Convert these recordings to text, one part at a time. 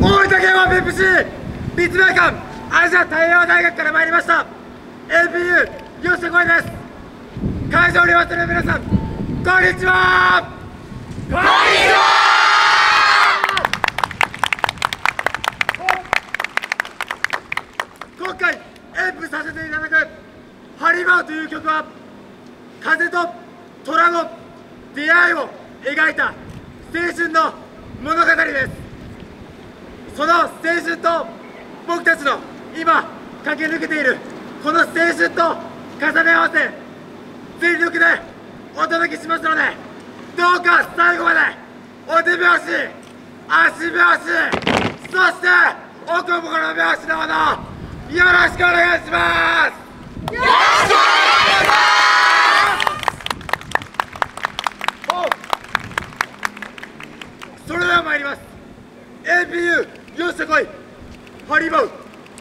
大分県は別府市立命館アジア太平洋大学から参りました APU 吉田光です。会場にお集まりの皆さん、こんにちは。こんにちは。今回演舞させていただく「ハリバウ」という曲は風と虎の出会いを描いた青春の物語です。その青春と僕たちの今駆け抜けているこの青春と重ね合わせ全力でお届けしますので、どうか最後までお手拍子、足拍子、そしてお心の拍子のほどよろしくお願いします。よろしくお願いします。それでは参ります。 APU よしてこいハリバウ。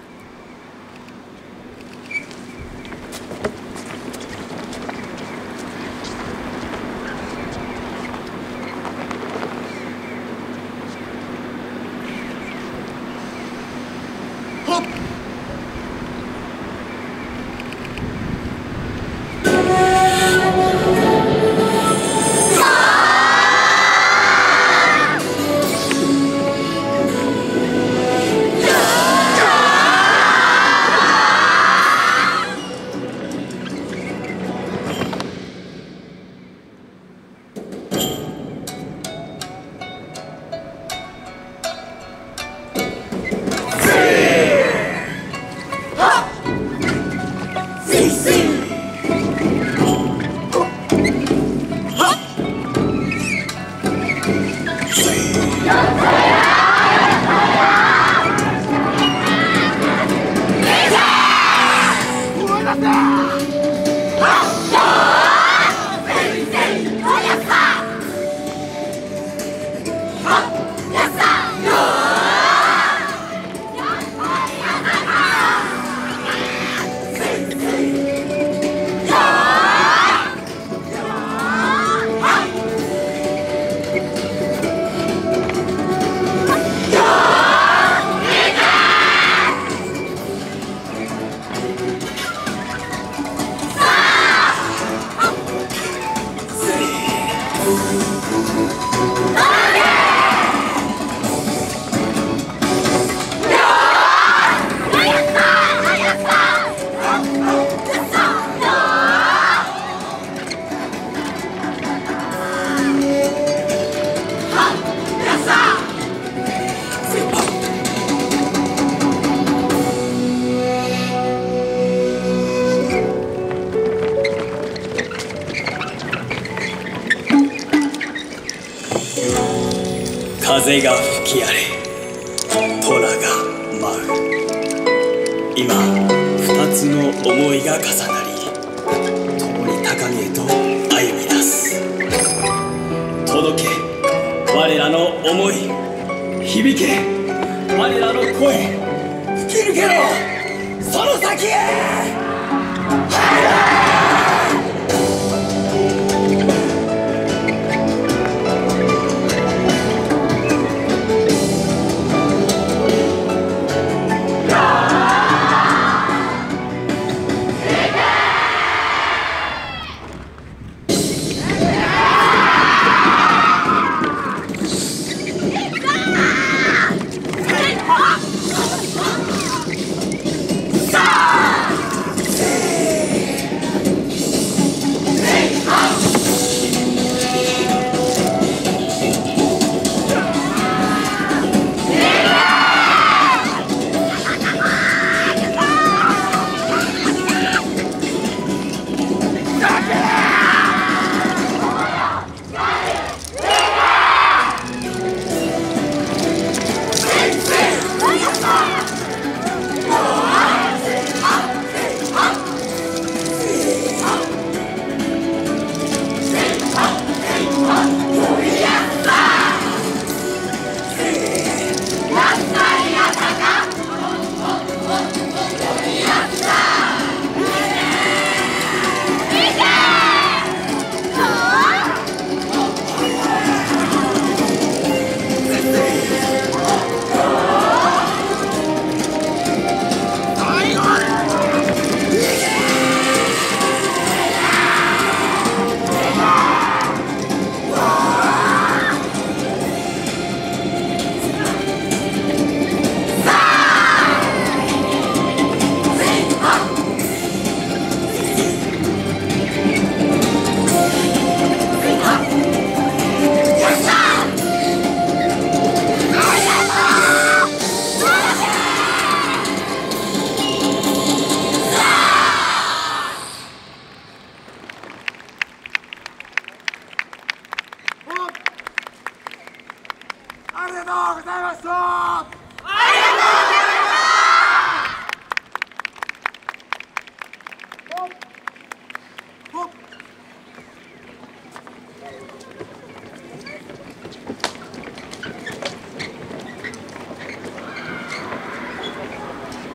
風が吹き荒れ虎が舞う。今二つの思いが重なり共に高みへと歩み出す。届け我らの思い、響け我らの声、吹き抜けろその先へ。